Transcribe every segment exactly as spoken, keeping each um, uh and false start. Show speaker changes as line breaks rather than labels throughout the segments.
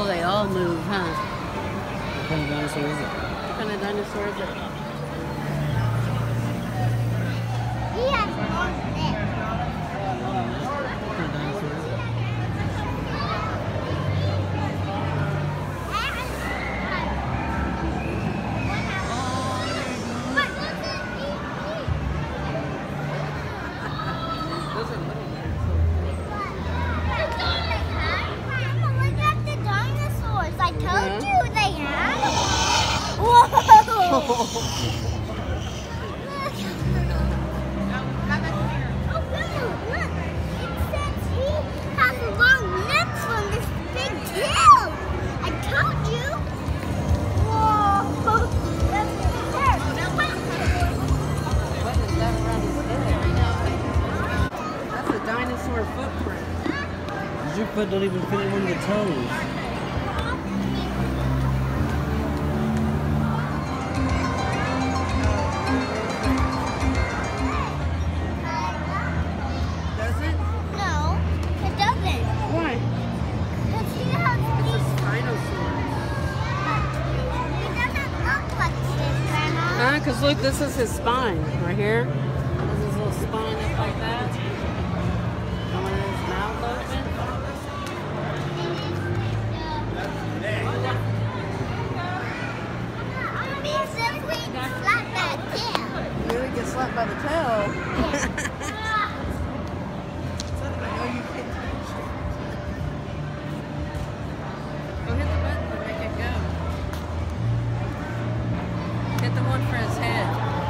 Oh, they all move, huh?
What kind of dinosaur is it?
What kind of dinosaur is it?
He has long legs.
What kind of dinosaur is it?
Told you they had. Whoa! Look. Oh, look. It says he has long necks from this big tail. I told you. Whoa! That's
What is that around his head? That's a dinosaur footprint.
Your foot don't even fit in one of the toes.
Because look, this is his spine right here. This is his little spine up like that. And when his mouth open. You really get slapped by the tail. Go hit the button to make it go. Hit the one for his head.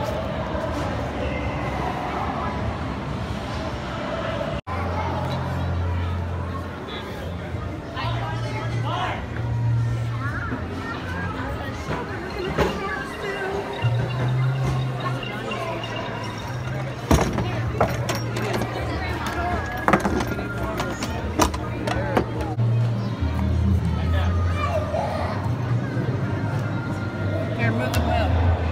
Here, move the wheel.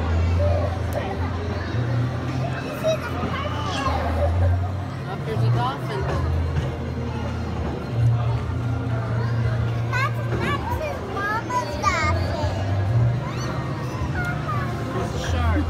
Up here's a dolphin.
That's, that's his mama's dolphin.
Here's a shark.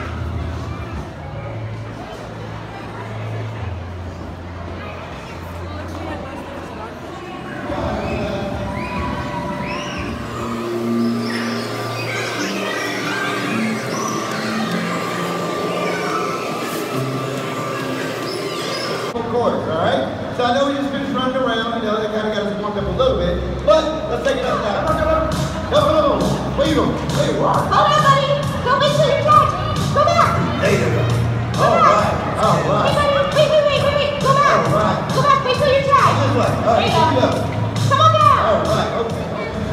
Course, all right? So I know we just finished running around, you know, that kind of got us warmed up a little bit, but let's take it up now. No, no, no, no, no, no. Where you going? Hey, what?
Hold on, buddy. Go make sure you're back. Go back.
There you go. All right, all right.
Hey, buddy, wait, wait, wait, wait, wait. Go back.
All right.
Go back, make sure you're tagged.
This way. All right,
There you
pick it
go.
up.
Come on down.
All right, okay.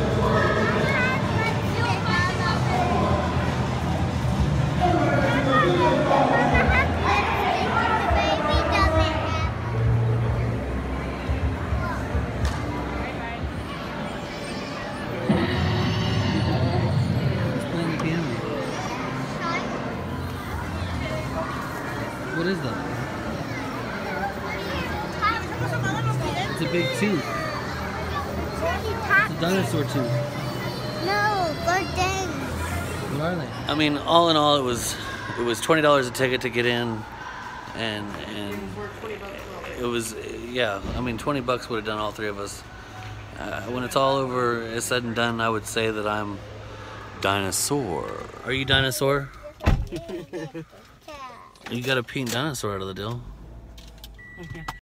What is that? It's a big tooth. It's a dinosaur tooth.
No, they're things.
What are they?
I mean, all in all, it was it was twenty dollars a ticket to get in, and and it was yeah. I mean, twenty bucks would have done all three of us. Uh, when it's all over, it's said and done, I would say that I'm dinosaur. Are you dinosaur? You got a pink dinosaur out of the deal.